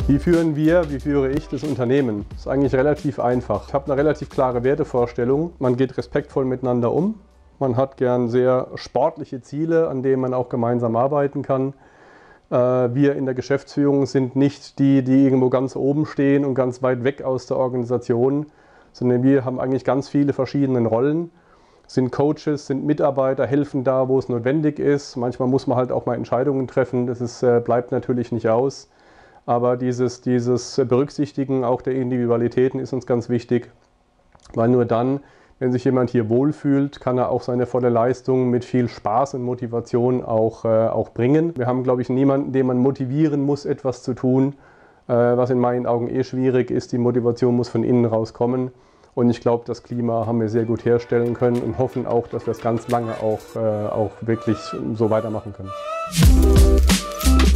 Wie führe ich das Unternehmen? Das ist eigentlich relativ einfach. Ich habe eine relativ klare Wertevorstellung. Man geht respektvoll miteinander um. Man hat gern sehr sportliche Ziele, an denen man auch gemeinsam arbeiten kann. Wir in der Geschäftsführung sind nicht die irgendwo ganz oben stehen und ganz weit weg aus der Organisation, sondern wir haben eigentlich ganz viele verschiedene Rollen, sind Coaches, sind Mitarbeiter, helfen da, wo es notwendig ist. Manchmal muss man halt auch mal Entscheidungen treffen, bleibt natürlich nicht aus. Aber dieses Berücksichtigen auch der Individualitäten ist uns ganz wichtig, weil nur dann, wenn sich jemand hier wohlfühlt, kann er auch seine volle Leistung mit viel Spaß und Motivation auch bringen. Wir haben, glaube ich, niemanden, den man motivieren muss, etwas zu tun, was in meinen Augen schwierig ist. Die Motivation muss von innen rauskommen. Und ich glaube, das Klima haben wir sehr gut herstellen können und hoffen auch, dass wir es ganz lange auch wirklich so weitermachen können.